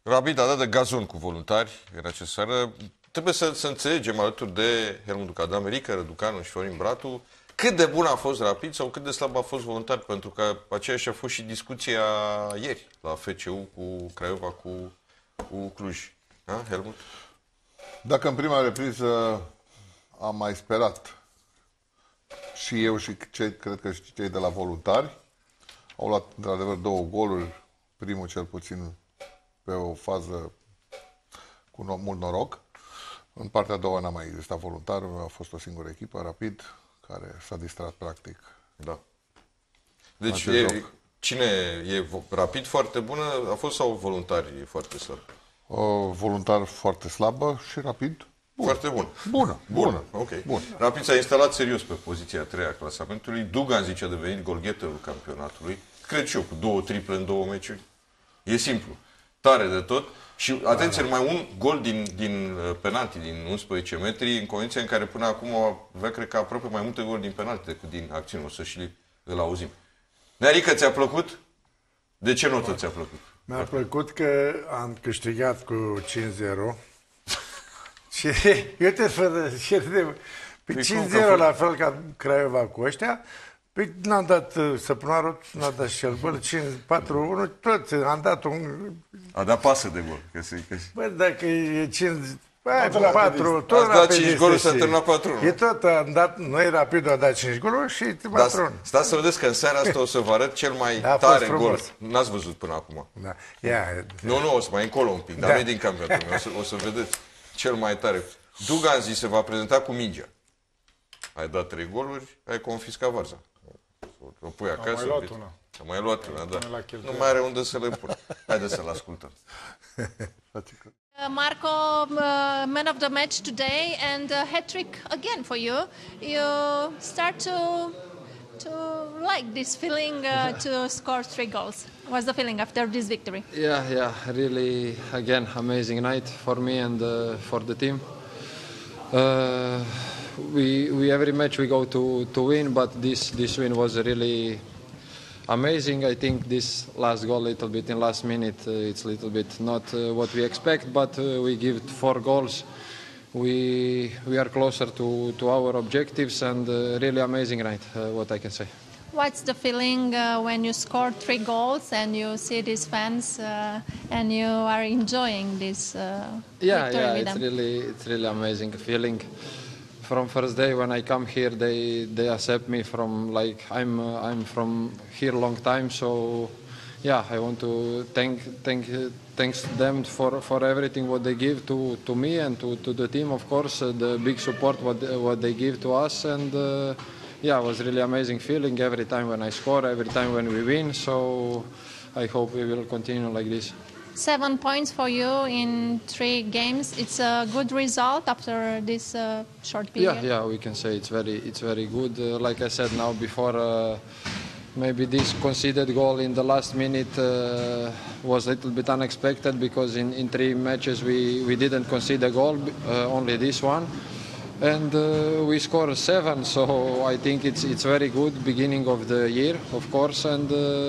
Rapid a dat de gazon cu voluntari în această seară. Trebuie să înțelegem alături de Helmut Duca, America, Răducanu și Florin Bratu cât de bun a fost Rapid sau cât de slab a fost voluntar, pentru că aceeași a fost și discuția ieri la FCU cu Craiova, cu Cluj. Da, Helmut? Dacă în prima repriză am mai sperat și eu și cred că și cei de la voluntari, au luat într-adevăr 2 goluri, primul cel puțin pe o fază cu mult noroc. În partea a doua n-a mai existat voluntar, a fost o singură echipă, Rapid, care s-a distrat practic. Da. Deci cine e Rapid foarte bună a fost sau voluntari foarte slab? Voluntar foarte slabă și Rapid bună. Foarte bun. Bună. Ok. Bun. Rapid s-a instalat serios pe poziția a 3-a a clasamentului. Dugan, zice, a devenit golgheterul campionatului. Cred și eu, cu 2 triple în 2 meciuri. E simplu. Tare de tot. Și atenție, mai un gol din penalti, din 11 metri, în condiția în care până acum avea, cred că, aproape mai multe goluri din penalti decât din acțiuni. O să și îl auzim. Nearică, ți-a plăcut? De ce notă ți-a plăcut? Mi-a plăcut că am câștigat cu 5-0. Și uite, pe 5-0 la fel ca Craiova cu ăștia. Păi n-am dat Săpunaru, n-a dat și el gol, 4-1, toți, am dat un... A dat pasă de gol. Bă, dacă e 5... 4, tot ați dat 5 goluri, s-a terminat 4-1. E tot, am dat, noi Rapid a dat 5 goluri și 4-1. Stați să vedeți că în seara asta o să vă arăt cel mai tare gol. N-ați văzut până acum. Da. Nu, o să mai încolo un pic, dar nu e din campionatul meu. O să vedeți cel mai tare. Dugan se va prezenta cu mingea. Ai dat 3 goluri, ai confiscat varza. O pui acasă. Am mai luat una, da. Nu mai are unde să le pun. Haideți să-l ascultăm. Marco, man of the match today and a hat-trick again for you. You start to like this feeling to score 3 goals. What's the feeling after this victory? Yeah, really, again, amazing night for me and for the team. We every match we go to win, but this win was really amazing. I think this last goal, little bit in last minute, it's a little bit not what we expect, but we give 4 goals. We are closer to our objectives, and really amazing night. What I can say. What's the feeling when you score 3 goals and you see these fans and you are enjoying this victory with them? It's really amazing feeling. From first day when I come here, they accept me from like I'm from here long time. So yeah, I want to thanks them for everything what they give to me and to the team. Of course, the big support what they give to us, and yeah, it was really amazing feeling every time when I score, every time when we win. So I hope we will continue like this. 7 points for you in 3 games. It's a good result after this short period. Yeah, we can say it's very good. Like I said now before, maybe this conceded goal in the last minute was a little bit unexpected, because in 3 matches we didn't concede a goal, only this one. And we scored 7, so I think it's very good beginning of the year, of course, and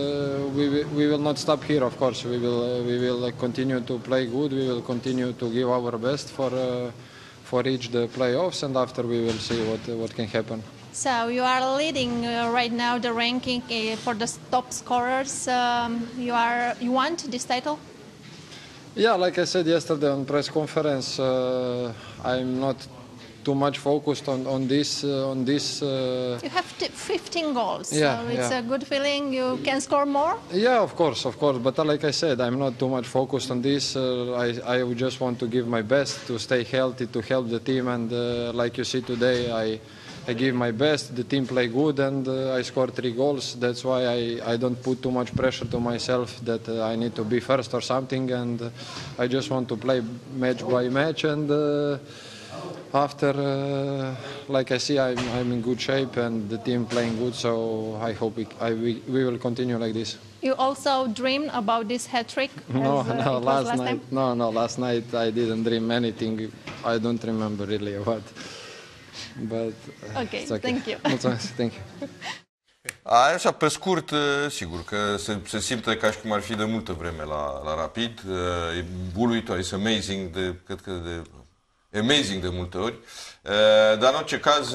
we will not stop here. Of course, we will continue to play good. We will continue to give our best for reach the playoffs, and after we will see what can happen. So you are leading right now the ranking for the top scorers. You want this title? Yeah, like I said yesterday on press conference, I'm not too much focused on this. You have 15 goals, yeah, so it's a good feeling. You can score more. Yeah, of course. But like I said, I'm not too much focused on this. I just want to give my best to stay healthy, to help the team, and like you see today, I give my best. The team play good, and I scored 3 goals. That's why I don't put too much pressure to myself that I need to be first or something, and I just want to play match by match, and after, like I see, I'm in good shape and the team playing good, so I hope we will continue like this. You also dreamed about this hat-trick? No, last night I didn't dream anything. I don't remember really what. But okay, thank you. Thank you. Așa, pe scurt, sigur că se simte ca și cum ar fi de multă vreme la Rapid. E uluitor, este amazing cred că amazing de multe ori. Dar în orice caz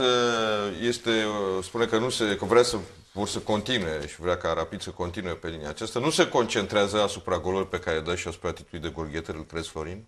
spune că vor să continue și vrea ca Rapid să continue pe linia aceasta. Nu se concentrează asupra golului pe care dă și asupra atitudinii de golgheter, îl crezi, Florin?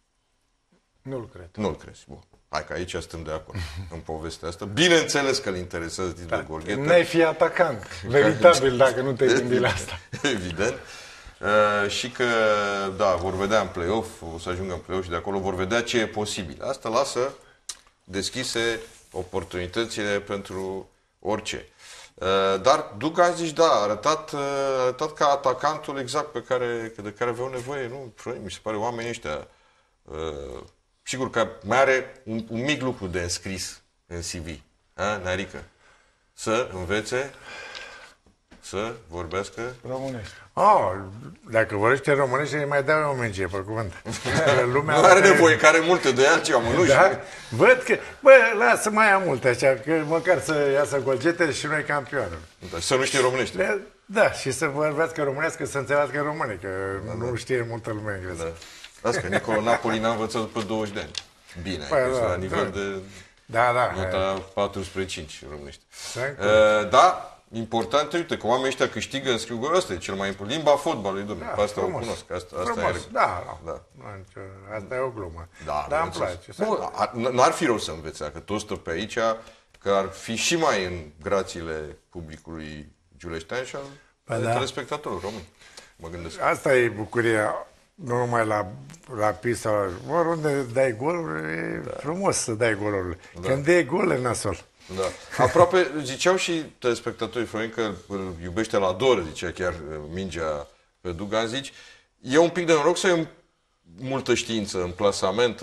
Nu-l cred. Nu-l crezi, bun. Hai că aici suntem de acord în povestea asta. Bineînțeles că îl interesează titlul de golgheter. N-ai fi atacant, veritabil, dacă nu te-ai gândit la asta. Evident. Și că, da, vor vedea în play-off, o să ajungă în play-off și de acolo vor vedea ce e posibil. Asta lasă deschise oportunitățile pentru orice. Dar Duganzic, da, a arătat ca atacantul exact de care aveau nevoie. Nu, mi se pare oamenii ăștia. Sigur că mai are un mic lucru de înscris în CV. Narică. Să învețe să vorbească românește. Dacă vorbește românește, îi mai dau o minge pe cuvânt. Lumea nu are nevoie, care are multe de altceva, mănuși. Da? Văd că, lasă mai am multe așa, că măcar să iasă golgetele și noi campionul. Da, să nu știe românește. Da, și să vorbească românească, să înțelească române, că nu știe multă lume engleză. Da. Asta că Nicolo Napoli n-a învățat după 20 de ani. Bine, la nivel de nota 4 spre 5 românește. Da, important, uite, că oamenii ăștia câștigă, înscriu golul ăsta, e cel mai important. Limba fotbalului, domnule, pe asta o cunosc. Asta e. Da. Asta e o glumă. Dar îmi place. N-ar fi rău să învețe, că tot stă pe aici, că ar fi și mai în grațiile publicului giuleștean și al telespectatorului român. Mă gândesc. Asta e bucuria. Nu numai la pista, oriunde dai goluri, e frumos să dai goluri. Când dai gol, e nasol. Da. Aproape, ziceau și telespectatorii Florin că îl iubește la dor, zicea chiar mingea pe Duganzic. E un pic de noroc sau e multă știință în plasament?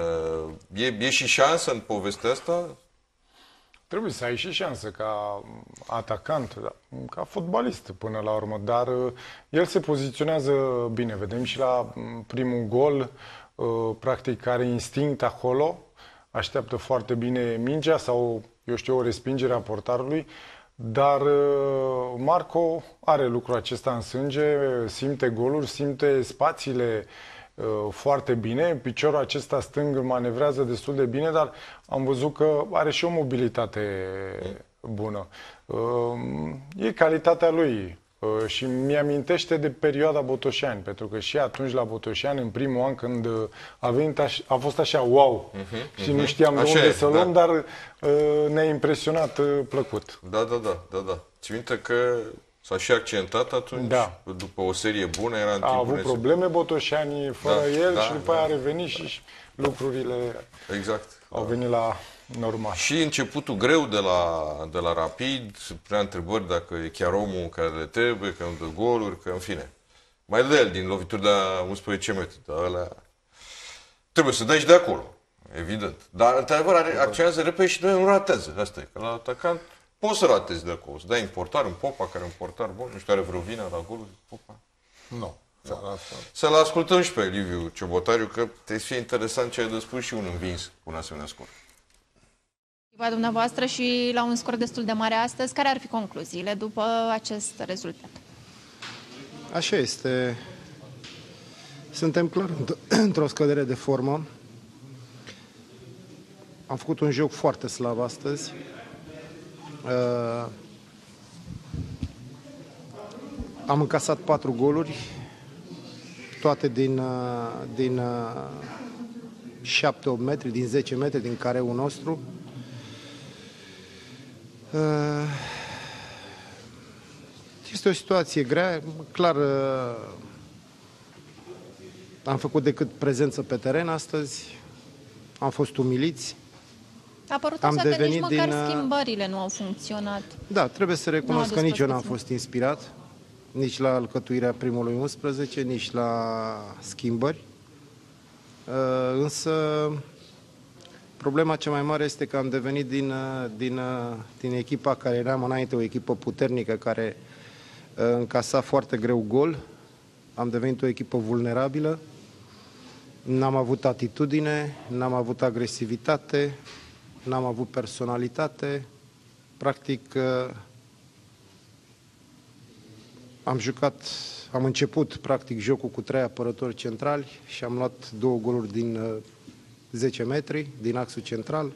E și șansă în povestea asta? Trebuie să ai și șansă ca atacant, ca fotbalist până la urmă, dar el se poziționează bine. Vedem și la primul gol, practic are instinct acolo, așteaptă foarte bine mingea sau, eu știu, o respingere a portarului, dar Marco are lucrul acesta în sânge, simte goluri, simte spațiile foarte bine. Piciorul acesta stâng manevrează destul de bine, dar am văzut că are și o mobilitate bună. E calitatea lui și mi-amintește de perioada Botoșani, pentru că și atunci la Botoșani, în primul an când a venit, a fost așa wow și nu știam de unde să luăm, dar ne-a impresionat plăcut. Da. Ți minte că s-a și accentat atunci, după o serie bună, era în a avut probleme Botoșani fără el și după aia a revenit și lucrurile au venit la normal. Și începutul greu de la Rapid, prea întrebări dacă e chiar omul care le trebuie, că îmi dă goluri, că în fine. Mai dă el din lovituri de 11 metri, dar alea trebuie să dai și de acolo, evident. Dar, într-adevăr, acționează repede și nu ratează. Asta e, că la atacant poți să ratezi de acolo, să dai în portar, în Popa, care e un portar bun, nu știu, are vreo vină la golul Popa? Nu. Să-l ascultăm și pe Liviu Ciobotariu, că trebuie să fie interesant ce ai de spus și un învins cu un asemenea scor. Dumneavoastră și la un scor destul de mare astăzi, care ar fi concluziile după acest rezultat? Așa este. Suntem clar într-o scădere de formă. Am făcut un joc foarte slab astăzi. Am încasat 4 goluri, toate din 7-8 metri, din 10 metri, din careul nostru. Este o situație grea, clar am făcut decât prezență pe teren astăzi, am fost umiliți. A părut așa că nici măcar schimbările nu au funcționat. Da, trebuie să recunosc că nici eu n-am fost inspirat, nici la alcătuirea primului 11, nici la schimbări. Însă problema cea mai mare este că am devenit din echipa care eram înainte, o echipă puternică care încasa foarte greu gol. Am devenit o echipă vulnerabilă. N-am avut atitudine, n-am avut agresivitate, n-am avut personalitate. Practic, am început practic jocul cu 3 apărători centrali și am luat 2 goluri din 10 metri, din axul central.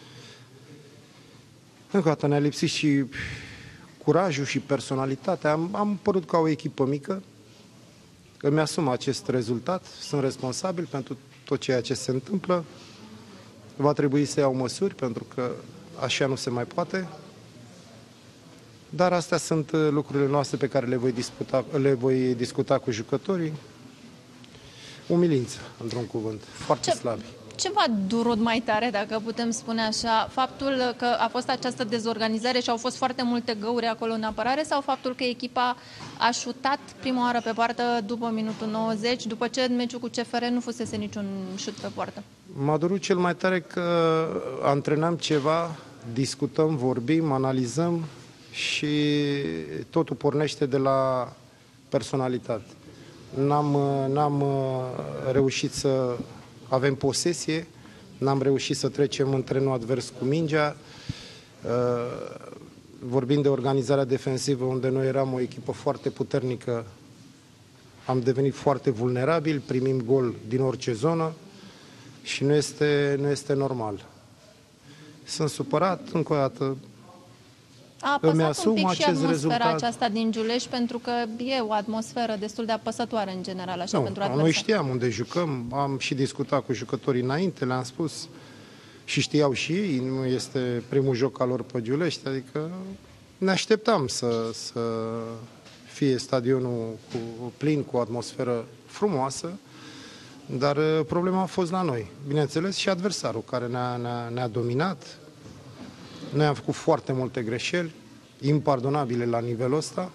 Încă o dată ne-a lipsit și curajul și personalitatea. Am părut ca o echipă mică. Îmi asum acest rezultat, sunt responsabil pentru tot ceea ce se întâmplă. Va trebui să iau măsuri, pentru că așa nu se mai poate. Dar astea sunt lucrurile noastre pe care le voi discuta cu jucătorii. Umilință, într-un cuvânt, foarte slabi. Ce v-a durut mai tare, dacă putem spune așa? Faptul că a fost această dezorganizare și au fost foarte multe găuri acolo în apărare, sau faptul că echipa a șutat prima oară pe poartă după minutul 90, după ce în meciul cu CFR nu fusese niciun șut pe poartă? M-a durut cel mai tare că antrenăm ceva, discutăm, vorbim, analizăm și totul pornește de la personalitate. N-am reușit să avem posesie, n-am reușit să trecem în trenul advers cu mingea. Vorbind de organizarea defensivă, unde noi eram o echipă foarte puternică, am devenit foarte vulnerabili, primim gol din orice zonă și nu este normal. Sunt supărat, încă o dată. A apăsat un pic și atmosfera rezultat. aceasta din Giulești, pentru că e o atmosferă destul de apăsătoare în general, așa, pentru adversari. Noi știam unde jucăm, am și discutat cu jucătorii înainte, le-am spus și știau și ei, nu este primul joc al lor pe Giulești, adică ne așteptam să fie stadionul plin, cu o atmosferă frumoasă, dar problema a fost la noi, bineînțeles, și adversarul care ne-a dominat. Noi am făcut foarte multe greșeli, impardonabile la nivelul ăsta.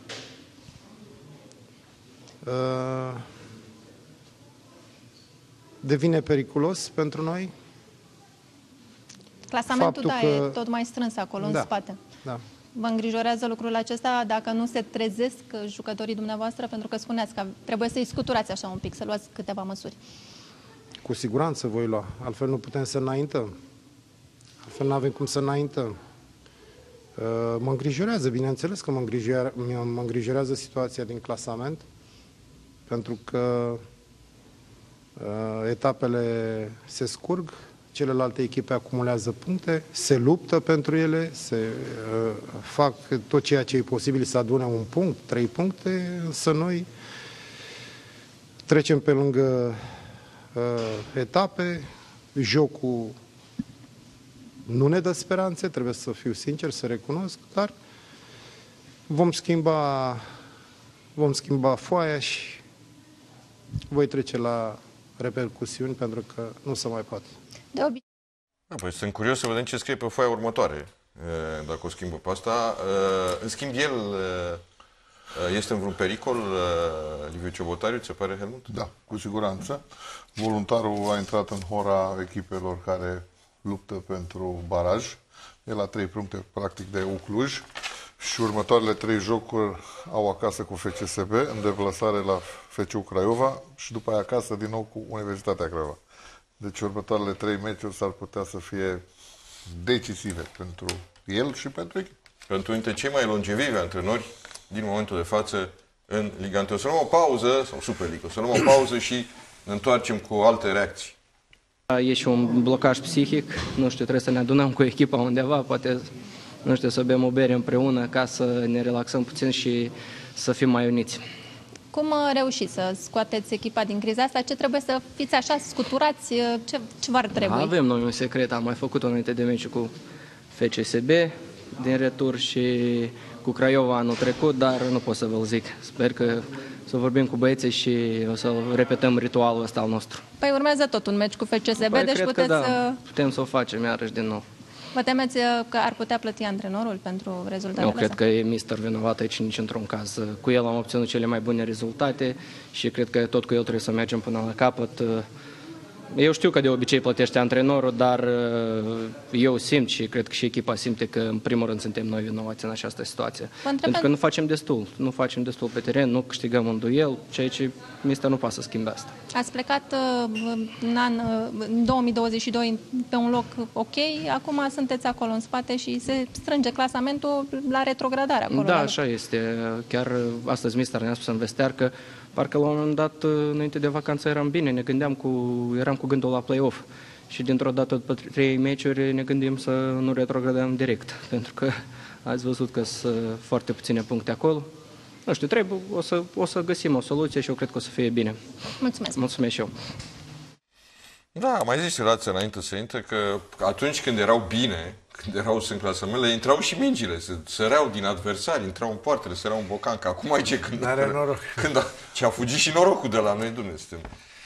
Devine periculos pentru noi. Clasamentul, e tot mai strâns acolo, în spate. Da. Vă îngrijorează lucrul acesta dacă nu se trezesc jucătorii dumneavoastră? Pentru că spuneați că trebuie să-i scuturați așa un pic, să luați câteva măsuri. Cu siguranță voi lua, altfel nu putem să înaintăm. Altfel nu avem cum să înaintăm. Mă îngrijorează, bineînțeles că mă îngrijorează situația din clasament, pentru că etapele se scurg, celelalte echipe acumulează puncte, se luptă pentru ele, fac tot ceea ce e posibil să adune un punct, 3 puncte, însă noi trecem pe lângă etape, jocul nu ne dă speranțe, trebuie să fiu sincer, să recunosc, dar vom schimba foaia și voi trece la repercusiuni, pentru că nu se mai poate. Păi sunt curios să vedem ce scrie pe foaia următoare, dacă o schimbă pe asta. În schimb, el este în vreun pericol, Liviu Ciobotariu, ți se pare, Helmut? Da, cu siguranță. Voluntarul a intrat în hora echipelor care luptă pentru baraj. El a 3 puncte practic de Cluj și următoarele 3 jocuri au acasă cu FCSB, în deplasare la FCU Craiova și după aia acasă din nou cu Universitatea Craiova. Deci următoarele 3 meciuri s-ar putea să fie decisive pentru el și pentru echipă. Pentru dintre cei mai longevivi antrenori din momentul de față în Liga 1. Să luăm o pauză, sau Superliga, să luăm o pauză și ne întoarcem cu alte reacții. E și un blocaj psihic, nu știu, trebuie să ne adunăm cu echipa undeva, poate, nu știu, să bem o bere împreună ca să ne relaxăm puțin și să fim mai uniți. Cum reușiți să scoateți echipa din criza asta? Ce trebuie să fiți așa scuturați? Ce v-ar trebui? Avem noi un secret, am mai făcut-o înainte de meciul cu FCSB din retur și cu Craiova anul trecut, dar nu pot să vă-l zic. Sper că să vorbim cu băieții și o să repetăm ritualul ăsta al nostru. Păi urmează tot un meci cu FCSB, Păi, deci puteți să... putem să o facem iarăși din nou. Vă temeți că ar putea plăti antrenorul pentru rezultatele Nu cred că e mister vinovat aici nici într-un caz. Cu el am obținut cele mai bune rezultate și cred că tot cu el trebuie să mergem până la capăt. Eu știu că de obicei plătește antrenorul, dar eu simt și cred că și echipa simte că în primul rând suntem noi vinovați în această situație. Pentru că nu facem destul pe teren, nu câștigăm un duel, ceea ce mister nu poate să schimbe asta. Ați plecat în 2022 pe un loc ok, acum sunteți acolo în spate și se strânge clasamentul la retrogradare acolo. Da, așa este. Chiar astăzi mister ne-a spus în vestiar că parcă la un moment dat, înainte de vacanță, eram bine, eram cu gândul la play-off. Și dintr-o dată, după 3 meciuri, ne gândim să nu retrogradăm direct. Pentru că ați văzut că sunt foarte puține puncte acolo. Nu știu, o să găsim o soluție și eu cred că o să fie bine. Mulțumesc. Mulțumesc și eu. Da, mai zis relația înainte să intre că atunci când erau bine, când erau în clasament, le intrau și mingile, se săreau din adversari, intrau în poartele, săreau în bocancă. Acum aici când... N-are noroc. Ce a fugit și norocul de la noi, Dumnezeu.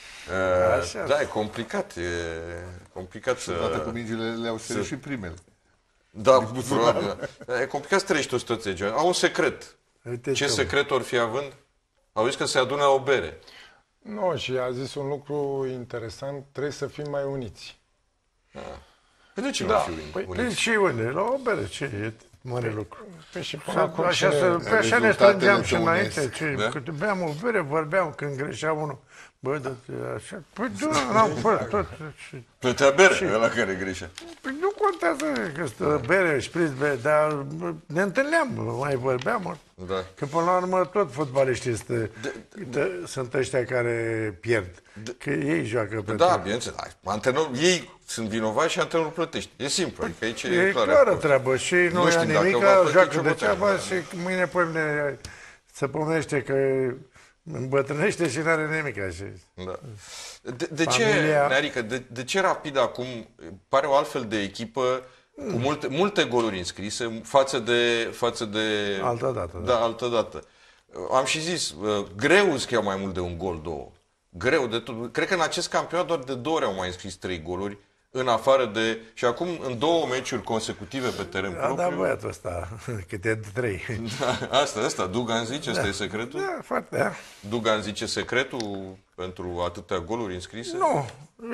Da, e complicat, să... Toate cu mingile le-au sărit și primele. Da, probabil. E complicat să trăiești o situație genul. Au un secret. Ce secret or fi având? Au zis că se adună la o bere. Nu, și a zis un lucru interesant, trebuie să fim mai uniți. Păi de ce nu fi uniți? Păi și unde? La o bere, ce e mare lucru? Păi și până acum așa ne strângeam și înainte. Cât beam o bere, vorbeam când greșea unul. Bă, așa. Păi n-am tot. Plătea bere, ăla care greșea. Păi nu contează că stă bere, șpriț, bere, dar ne întâlneam, mai vorbeam. Da. Că până la urmă tot fotbaliștii sunt ăștia care pierd. Că ei joacă pe Da, bineînțeles. Ei sunt vinovați și antrenorul plătește. E simplu, adică aici e clară treabă și nu ia nimic, joacă degeaba și mâine pămâine se pomenește că îmbătrânește și n-are nimic așa. Da. De ce, Nearică, de ce Rapid acum pare o altfel de echipă cu multe goluri înscrise față de altă dată. Da, altă dată. Am și zis, greu îți iau mai mult de un gol, 2. Greu de tot. Cred că în acest campionat doar de 2 ori au mai înscris 3 goluri. În afară de... Și acum în 2 meciuri consecutive pe teren propriu... Da, băiatul ăsta, câte 3. Da, asta, Dugan zice, ăsta e secretul? Da, foarte, da. Dugan zice secretul pentru atâtea goluri înscrise? Nu,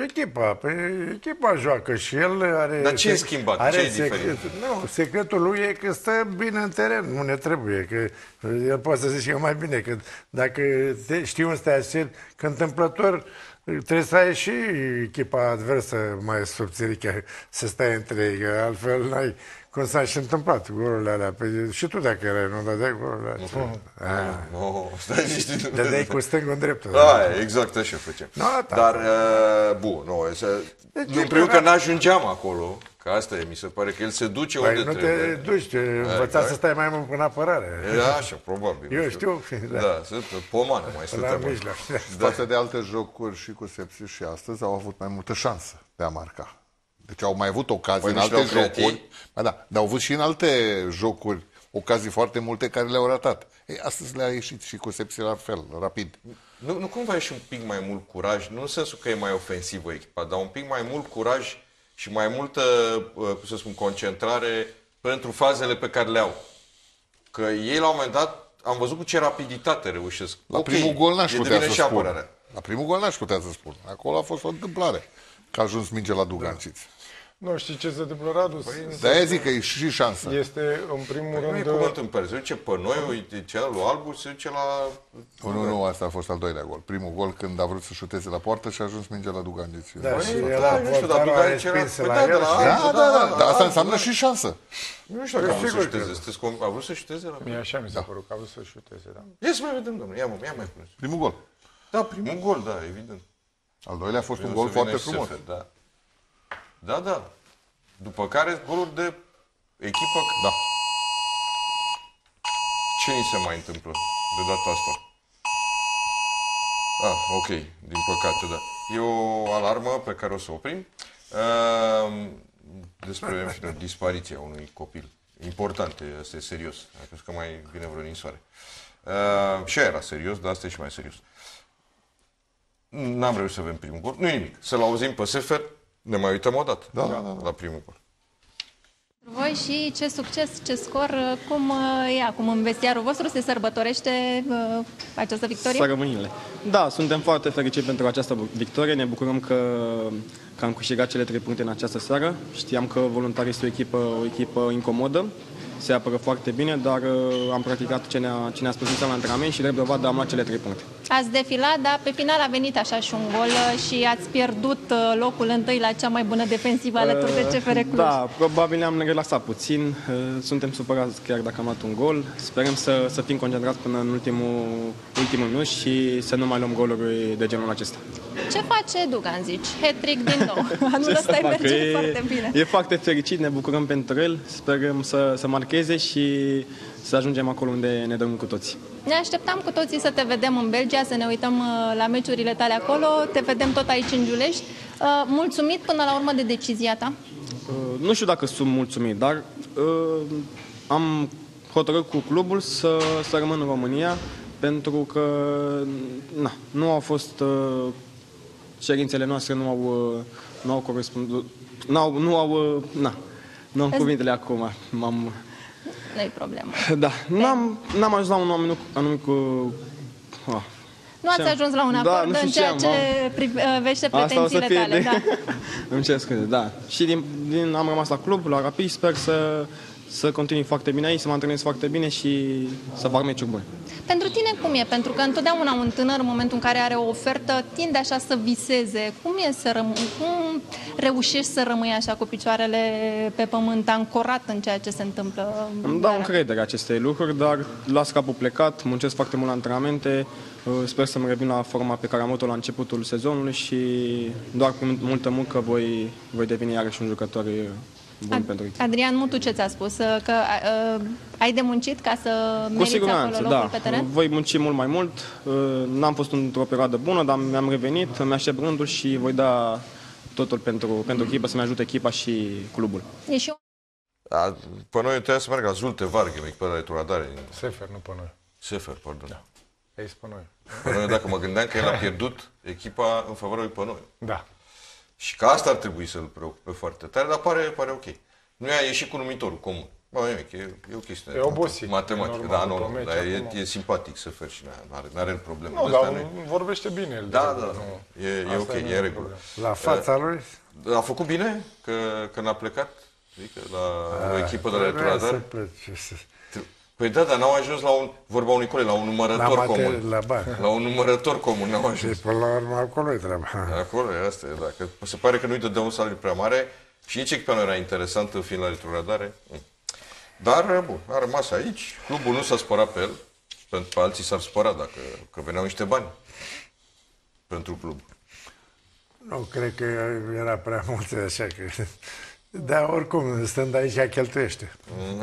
echipa joacă și el are... Dar ce e schimbat? Ce e diferit? Nu, secretul lui e că stă bine în teren, nu ne trebuie, că el poate să zice că mai bine, că dacă știi un stai așa, că întâmplător trebuie să ai și echipa adversă mai subțirică să stai între ei, că altfel n-ai cum s-a și întâmplat golurile alea. Și tu dacă erai, nu dădeai golurile alea. Dădeai cu stângul în dreptul. Exact așa făceam. No, dar, bun, în primul că n-ajungeam acolo, că asta e, mi se pare că el se duce unde nu trebuie. te duci, învăța să stai mai mult în apărare. Așa, probabil. Eu știu. Da, pomană mai stăteam. Față de alte jocuri și cu Sepsi și astăzi au avut mai multă șansă de a marca. Deci au mai avut ocazii în alte jocuri. Da, dar au avut și în alte jocuri ocazii foarte multe care le-au ratat. Astăzi le-a ieșit și cu Sepsi la fel, Rapid. Nu cumva e și un pic mai mult curaj, nu în sensul că e mai ofensivă echipa, dar un pic mai mult curaj și mai multă, cum să spun, concentrare pentru fazele pe care le au. Că ei la un moment dat am văzut cu ce rapiditate reușesc. La primul gol n-aș putea să spun. La primul gol n-aș putea să spun. Acolo a fost o întâmplare. Că a ajuns minge la Duganciți. Nu știi ce se întâmplă, Radu? De-aia zic că e și șansă. Este, în primul rând... Nu e cuvânt în per. Se duce pe noi, uite, cel lui Albu se duce la... Nu, asta a fost al doilea gol. Primul gol când a vrut să șuteze la poartă și a ajuns mingea la Duganciți. Da, și nu știu, dar Duganciți era... Da, asta înseamnă și șansă. Nu știu dacă a vrut să șuteze. A vrut să șuteze la... Mie așa mi s-a părut că a vrut să șuteze, da. Ia să mai vedem, domnule, ia mai spune. Primul gol. Da, primul gol, da, evident. Al doilea a fost un gol foarte frumos. Da. După care goluri de echipă... Da. Ce ni se mai întâmplă de data asta? Ok, din păcate, da. E o alarmă pe care o să o oprim. Despre dispariția unui copil. Important, asta e serios. Am crezut că mai vine vreo ninsoare. Și aia era serios, dar asta e și mai serios. N-am reușit să avem primul gol. Nu-i nimic. Să-l auzim pe Sefer. Ne mai uităm o dată la primul gol. Voi și ce succes, ce scor, cum e acum în vestiarul vostru? Se sărbătorește această victorie? Sărămâinile. Da, suntem foarte fericiți pentru această victorie. Ne bucurăm că am câștigat cele 3 puncte în această seară. Știam că Voluntarii este o echipă incomodă. Se apără foarte bine, dar am practicat ce ne-a spus la antrenament și drept dovadă am luat cele 3 puncte. Ați defilat, dar pe final a venit așa și un gol și ați pierdut locul întâi la cea mai bună defensivă alături de CFR Cluj. Da, probabil ne-am relaxat puțin. Suntem supărați chiar dacă am luat un gol. Sperăm să fim concentrați până în ultimul minut și să nu mai luăm goluri de genul acesta. Ce face Dugan, zici? Hat-trick din nou. Anul ăsta merge foarte bine. E foarte fericit, ne bucurăm pentru el. Sperăm să marcheze și să ajungem acolo unde ne dăm cu toții. Ne așteptam cu toții să te vedem în Belgia, să ne uităm la meciurile tale acolo. Te vedem tot aici în Giulești. Mulțumit până la urmă de decizia ta? Nu știu dacă sunt mulțumit, dar am hotărât cu clubul să rămân în România pentru că nu au fost cerințele noastre, nu au corespundat, nu am cuvintele acum. Nu-i problemă. Da, n-am ajuns la un anumit nu ați ajuns la un acord în ceea ce privește pretențiile tale. Da. Îmi cer scuze, da. Și am rămas la club, la Rapid, sper să continui foarte bine aici, să mă antrenez foarte bine și să fac meciuri bune. Pentru tine cum e? Pentru că întotdeauna un tânăr, în momentul în care are o ofertă, tinde așa să viseze. Cum reușești să rămâi așa cu picioarele pe pământ, ancorat în ceea ce se întâmplă? Îmi dau încredere aceste lucruri, dar las capul plecat, muncesc foarte mult la antrenamente, sper să-mi revin la forma pe care am avut-o la începutul sezonului și doar cu multă muncă voi deveni iarăși un jucător bun pentru ei. Adrian Mutu ce ți-a spus? Că ai de muncit ca să meriți acolo locul pe teren? Voi munci mult mai mult. N-am fost într-o perioadă bună, dar mi-am revenit, mi-aștept rândul și voi da totul pentru echipă, să-mi ajute echipa și clubul. Pe noi trebuia să merg la Zulte Varghem, echipa de returadare. Sefer, nu pe noi. Sefer, pardon. Da. Aici pe noi. Pe noi, dacă mă gândeam că el a pierdut echipa în favoarea lui pe noi. Da. Și că asta ar trebui să-l preocupe foarte tare, dar pare ok. Nu i-a ieșit cu numitorul comun. Bă, e o chestie. E obosit. Matematică, da, dar e simpatic să faci și n-are probleme. Nu, dar vorbește bine el. Da, e ok, e în regulă. La fața lui? A făcut bine că n-a plecat? Adică la o echipă de returadare? Păi da, n-au ajuns la vorba unui coleg, la un numărător comun. La un numărător comun n-au ajuns. Și până la urmă acolo e treaba. Acolo e, asta e, da. Că se pare că nu-i dădeau un salariu prea mare și nici echipa nu era interesantă fiind la retrogradare. Dar, bun, a rămas aici. Clubul nu s-a spărat pe el. Pentru că alții s-ar spăra că veneau niște bani pentru club. Nu, cred că era prea multe așa că... Da, oricum, stând aici, cheltuiește.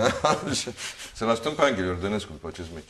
Să ne așteptăm pe Anghel Iordănescu după acest meci.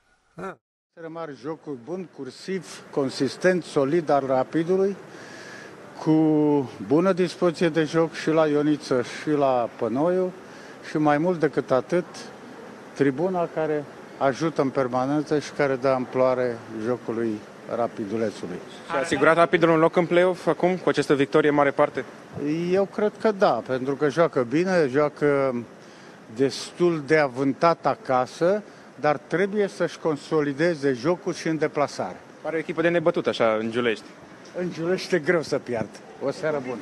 Mari jocuri bun, cursiv, consistent, solid al Rapidului, cu bună dispoziție de joc și la Ioniță și la Pănoiu și mai mult decât atât, tribuna care ajută în permanență și care dă amploare jocului Rapidulețului. Și a asigurat Rapidul un loc în play-off acum, cu această victorie în mare parte? Eu cred că da, pentru că joacă bine, joacă destul de avântat acasă, dar trebuie să-și consolideze jocul și în deplasare. Pare o echipă de nebătut așa în Giulești. În Giulești e greu să piardă. O seară bună.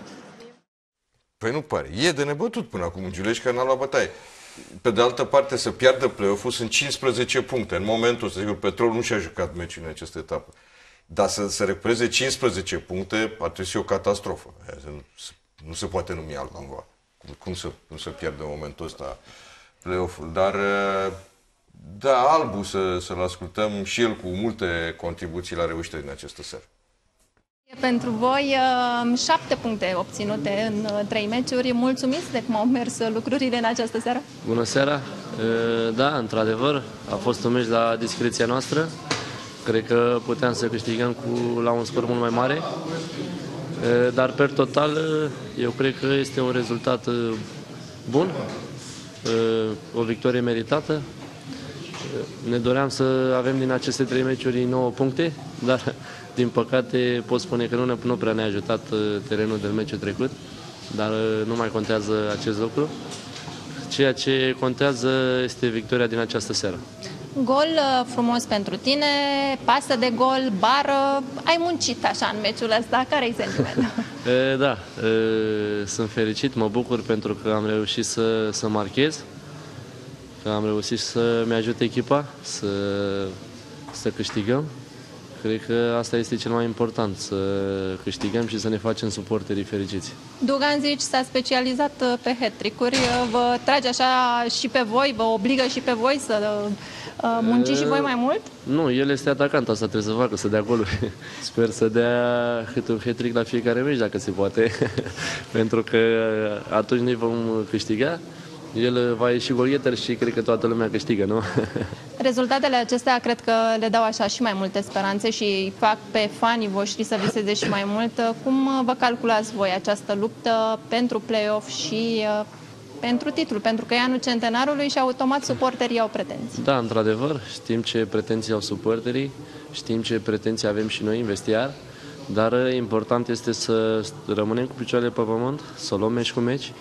Păi nu pare. E de nebătut până acum în Giulești că n-a luat bătaie. Pe de altă parte, să piardă play-off-ul sunt 15 puncte. În momentul ăsta, sigur, Petrol nu și-a jucat meciul în această etapă. Dar să recupereze 15 puncte ar trebui să fie o catastrofă. Nu se poate numi altcumva. Cum să pierde în momentul ăsta play-off-ul. Dar, da, Albu să-l ascultăm și el cu multe contribuții la reușită din această seară. Pentru voi, 7 puncte obținute în 3 meciuri. Mulțumiți de cum au mers lucrurile în această seară? Bună seara! Da, într-adevăr, a fost un meci la discreția noastră. Cred că puteam să câștigăm la un scor mult mai mare. Dar, per total, eu cred că este un rezultat bun, o victorie meritată. Ne doream să avem din aceste 3 meciuri 9 puncte, dar din păcate pot spune că nu prea ne-a ajutat terenul del meciul trecut, dar nu mai contează acest lucru. ceea ce contează este victoria din această seară. Gol frumos pentru tine, pasă de gol, bară, ai muncit așa în meciul ăsta, care-i sentimentul? Da, sunt fericit, mă bucur pentru că am reușit să marchez, că am reușit să-mi ajute echipa să câștigăm. Cred că asta este cel mai important, să câștigăm și să ne facem suporterii fericiți. Dugan Zici s-a specializat pe hat-trick-uri, vă trage așa și pe voi, vă obligă și pe voi să munciți și voi mai mult? Nu, el este atacant, asta trebuie să facă, să dea goluri. Sper să dea câte un hat-trick la fiecare meci, dacă se poate, pentru că atunci noi vom câștiga. El va ieși golgheter și cred că toată lumea câștigă, nu? Rezultatele acestea cred că le dau așa și mai multe speranțe și fac pe fanii voștri să viseze și mai mult. Cum vă calculați voi această luptă pentru play-off și pentru titlu? Pentru că e anul centenarului și automat suporterii au pretenții. Da, într-adevăr, știm ce pretenții au suporterii, știm ce pretenții avem și noi în vestiar, dar important este să rămânem cu picioarele pe pământ, să luăm meci cu meci,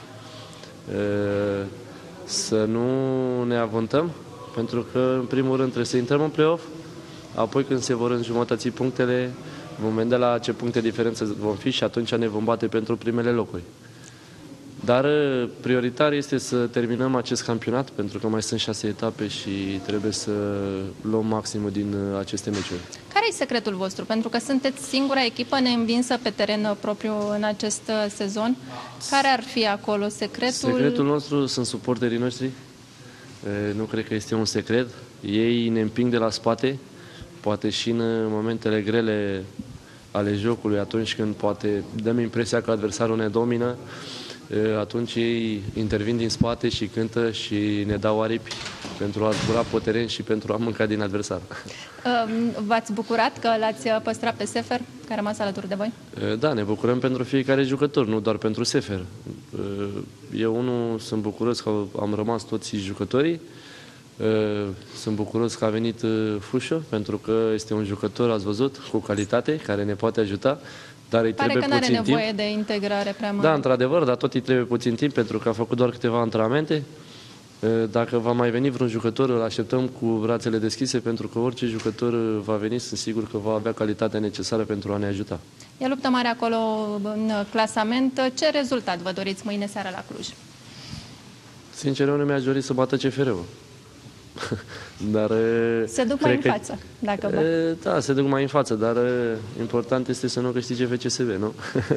să nu ne avântăm, pentru că în primul rând trebuie să intrăm în play-off, apoi când se vor înjumătăți punctele, vom vedea la ce puncte diferență vom fi și atunci ne vom bate pentru primele locuri. Dar prioritar este să terminăm acest campionat, pentru că mai sunt 6 etape și trebuie să luăm maximul din aceste meciuri. Care e secretul vostru? Pentru că sunteți singura echipă neînvinsă pe teren propriu în acest sezon. Care ar fi acolo secretul? Secretul nostru sunt suporterii noștri. Nu cred că este un secret. Ei ne împing de la spate, poate și în momentele grele ale jocului, atunci când poate dăm impresia că adversarul ne domină, atunci ei intervin din spate și cântă și ne dau aripi pentru a zbura pe teren și pentru a mânca din adversar. V-ați bucurat că l-ați păstrat pe Sefer, care a rămas alături de voi? Da, ne bucurăm pentru fiecare jucător, nu doar pentru Sefer. Eu sunt bucuros că am rămas toți jucătorii. Sunt bucuros că a venit Fușo, pentru că este un jucător, ați văzut, cu calitate, care ne poate ajuta. Dar îi Pare trebuie că nu are puțin nevoie timp. de integrare prea mare. Da, într-adevăr, dar tot îi trebuie puțin timp, pentru că a făcut doar câteva antrenamente. Dacă va mai veni vreun jucător, îl așteptăm cu brațele deschise, pentru că orice jucător va veni, sunt sigur că va avea calitatea necesară pentru a ne ajuta. E luptă mare acolo în clasament. Ce rezultat vă doriți mâine seara la Cluj? Sincer, eu nu mi-aș dori să bată CFR-ul. Dar se duc mai în față, dacă vă. Da, se duc mai în față, dar important este să nu câștige FCSB, nu?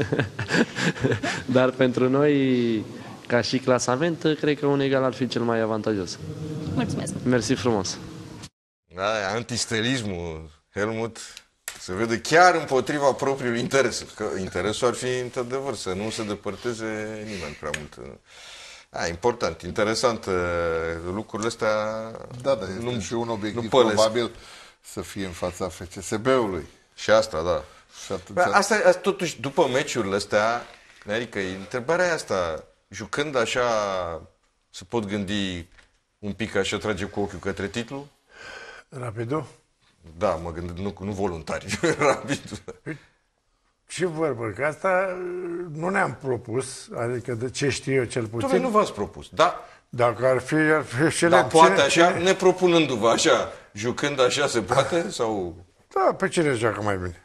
Dar pentru noi, ca și clasament, cred că un egal ar fi cel mai avantajos. Mulțumesc! Mersi frumos! Da, antistelismul, Helmut, se vede chiar împotriva propriului interes. Că interesul ar fi, într-adevăr, să nu se depărteze nimeni prea mult. Important, interesant lucrurile astea. Da, dar este și un obiectiv probabil să fie în fața FCSB-ului. Și asta, da. Și asta, totuși, după meciurile astea, adică întrebarea e asta, jucând așa, se pot gândi un pic așa, trage cu ochiul către titlu? Rapidul? Da, mă gândesc, nu voluntari, Rapidul. Ce vorbă, că asta nu ne-am propus, adică de ce știu eu cel puțin. Nu v-ați propus, da. Dacă ar fi și dar poate așa, nepropunându-vă așa, jucând așa, se poate? Sau... Da, pe cine joacă mai bine?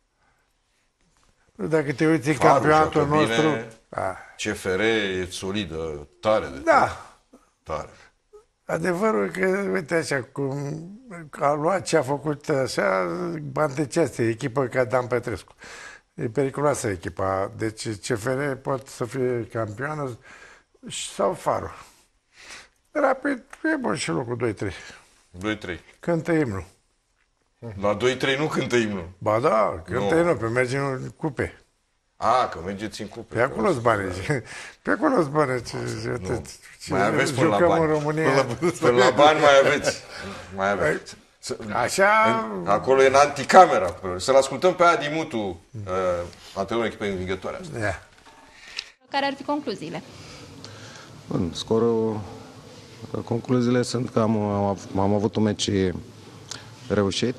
Dacă te uiți în campionatul nostru... CFR e solidă, tare de tare. Adevărul că, uite așa, cum a luat ce a făcut așa, Banteceastă, echipă ca Dan Petrescu. E periculoasă echipa. Deci CFR pot să fie campioană sau Faro. Rapid, e bun și locul 2-3. Cântă imnul. La 2-3 nu cântă imnul. Ba da, cântă imnul, pe mergem în cupe. Că mergeți în cupe. Pe acolo-s banii. Pe acolo-s banii. Mai aveți până la bani. În România. Până la bani mai aveți. Așa... Acolo e în anticamera. Să-l ascultăm pe Adi Mutu, antrenorul echipei învingătoare. Care ar fi concluziile? Scorul, concluziile sunt că am avut un meci reușit,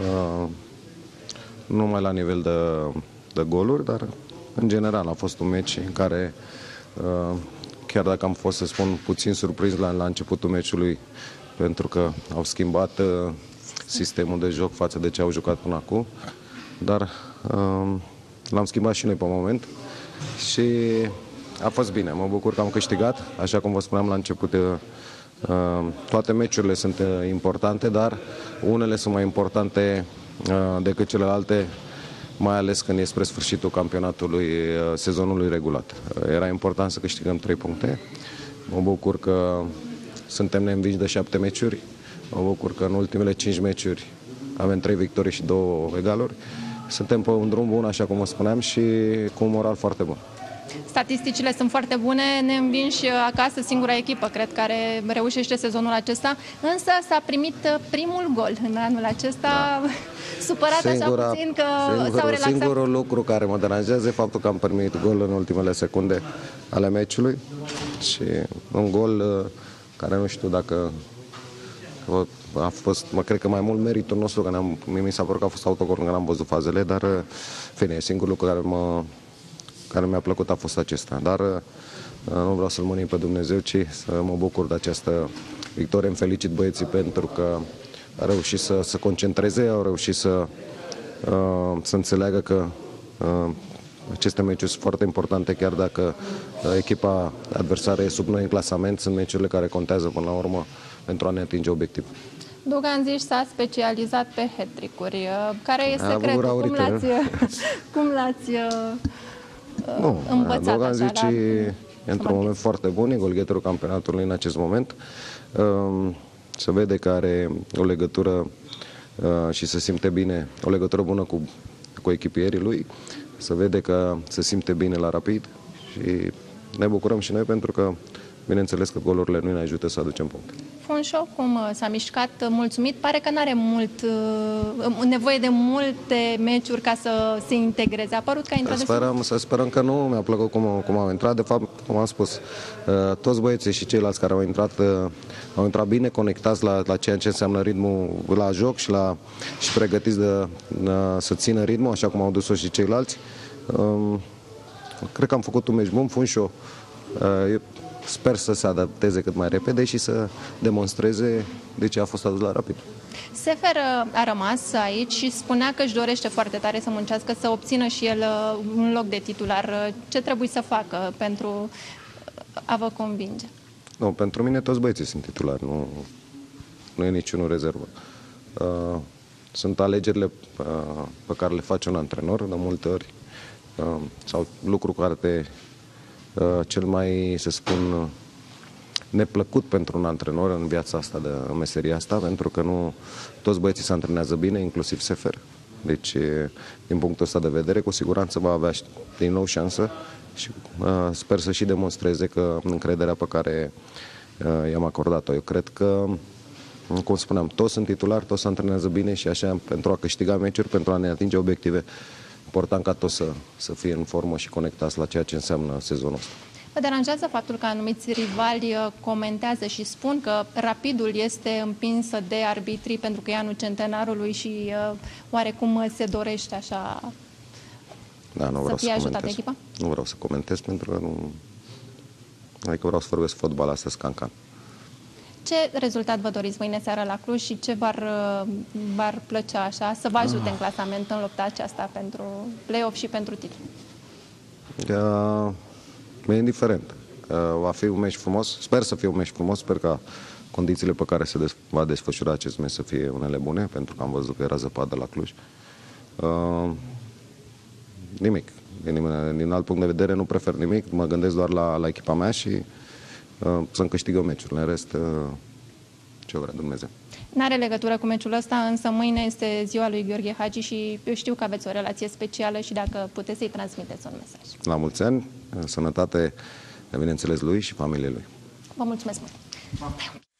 nu numai la nivel de goluri, dar în general a fost un meci în care chiar dacă am fost, să spun, puțin surprins la începutul meciului, pentru că au schimbat sistemul de joc față de ce au jucat până acum, dar l-am schimbat și noi pe moment și a fost bine. Mă bucur că am câștigat, așa cum vă spuneam la început. Toate meciurile sunt importante, dar unele sunt mai importante decât celelalte, mai ales când e spre sfârșitul campionatului, sezonului regulat. Era important să câștigăm 3 puncte. Mă bucur că suntem neînvinși de 7 meciuri. Mă bucur că în ultimele 5 meciuri avem 3 victorii și 2 egaluri. Suntem pe un drum bun, așa cum vă spuneam, și cu un moral foarte bun. Statisticile sunt foarte bune, neînvinși acasă, singura echipă, cred, care reușește sezonul acesta, însă s-a primit primul gol în anul acesta, da. Supărat așa puțin că s-au relaxat. Singurul lucru care mă deranjează e faptul că am primit gol în ultimele secunde ale meciului și un gol care nu știu dacă a fost, cred că mai mult meritul nostru, că mi s-a părut că a fost autogol, că n-am văzut fazele, dar fine, singurul lucru care mi-a plăcut a fost acesta, dar nu vreau să-l mânim pe Dumnezeu, ci să mă bucur de această victorie. Îmi felicit băieții pentru că au reușit să se concentreze, au reușit să înțeleagă că aceste meciuri sunt foarte importante, chiar dacă echipa adversară e sub noi în clasament, sunt meciurile care contează până la urmă pentru a ne atinge obiectivul. Dugan Zici s-a specializat pe hat-trick-uri. Care e secretul? Cum l-ați învățat? Dugan Zici e într-un moment foarte bun, e golgheterul campionatului în acest moment. Se vede că are o legătură și se simte bine, o legătură bună cu echipierii lui. Se vede că se simte bine la Rapid și ne bucurăm și noi pentru că, bineînțeles că golurile nu ne ajută să aducem puncte. Funșo, cum s-a mișcat mulțumit? Pare că nu are nevoie de multe meciuri ca să se integreze. A părut că a intrat să sperăm că nu. Mi-a plăcut cum au intrat. De fapt, cum am spus, toți băieții și ceilalți care au intrat bine, conectați la ceea ce înseamnă ritmul la joc și pregătiți să țină ritmul, așa cum au dus-o și ceilalți. Cred că am făcut un meci bun. Funșo sper să se adapteze cât mai repede și să demonstreze de ce a fost adus la Rapid. Sefer a rămas aici și spunea că își dorește foarte tare să muncească, să obțină și el un loc de titular. Ce trebuie să facă pentru a vă convinge? Nu, pentru mine toți băieții sunt titulari, nu e niciunul rezervă. Sunt alegerile pe care le face un antrenor de multe ori sau lucru care cel mai, să spun, neplăcut pentru un antrenor în viața asta, în meseria asta, pentru că nu toți băieții se antrenează bine, inclusiv Sefer. Deci, din punctul ăsta de vedere, cu siguranță va avea din nou șansă și sper să și demonstreze că încrederea pe care i-am acordat-o. Eu cred că, cum spuneam, toți sunt titulari, toți se antrenează bine și așa, pentru a câștiga meciuri, pentru a ne atinge obiective, important ca toți să fie în formă și conectați la ceea ce înseamnă sezonul ăsta. Vă deranjează faptul că anumiți rivali comentează și spun că Rapidul este împinsă de arbitrii pentru că e anul centenarului și oarecum se dorește așa să fie ajutată echipa? Nu vreau să comentez pentru că nu... Adică vreau să vorbesc fotbal astăzi can-can. Ce rezultat vă doriți mâine seară la Cluj și ce v-ar plăcea așa să vă ajute în clasament în lupta aceasta pentru play-off și pentru titlu? Mi-e indiferent. Va fi un meci frumos. Sper să fie un meci frumos. Sper ca condițiile pe care se va desfășura acest meci să fie unele bune, pentru că am văzut că era zăpadă la Cluj. Nimic. Din alt punct de vedere nu prefer nimic. Mă gândesc doar la echipa mea și să-mi câștigă meciurile. În rest, ce vrea Dumnezeu. N-are legătură cu meciul ăsta, însă mâine este ziua lui Gheorghe Hagi și eu știu că aveți o relație specială și dacă puteți să-i transmiteți un mesaj. La mulți ani, sănătate, bineînțeles, lui și familiei lui. Vă mulțumesc mult!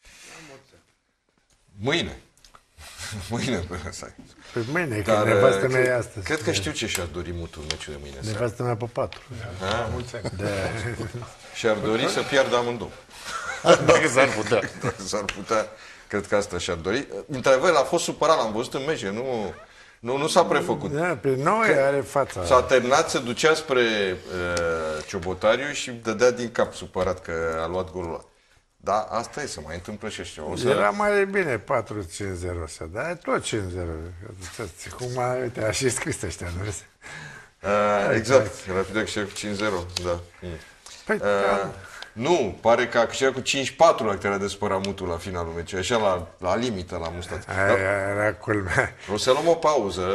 Mâine! Mâine până să ai. Păi mâine, că nevastă mea e astăzi. Cred că știu ce și-ar dori mutul meciul de mâine. Nevastă mea pe 4. Mulți ani. Și-ar dori să piardă amândouă. Dacă s-ar putea. Dacă s-ar putea, cred că asta și-ar dori. Într-adevăr, a fost supărat, l-am văzut în meci, Nu s-a prefăcut. Da, pe noi are fața. S-a terminat, se ducea spre Ciobotariu și dădea din cap supărat că a luat golul ăla. Da, asta e, să mai întâmplă și așa. Era mai bine 4-5-0 să dai, tot 5-0. Cum uite, a și scris ăștia, nu vezi? Exact, Rapid a câștigat cu 5-0, da. Păi, nu, pare că a câștigat cu 5-4 la care a despărat Mutu la finalul meciului, așa la limită la Mustață. Aia era culmea. O să luăm o pauză.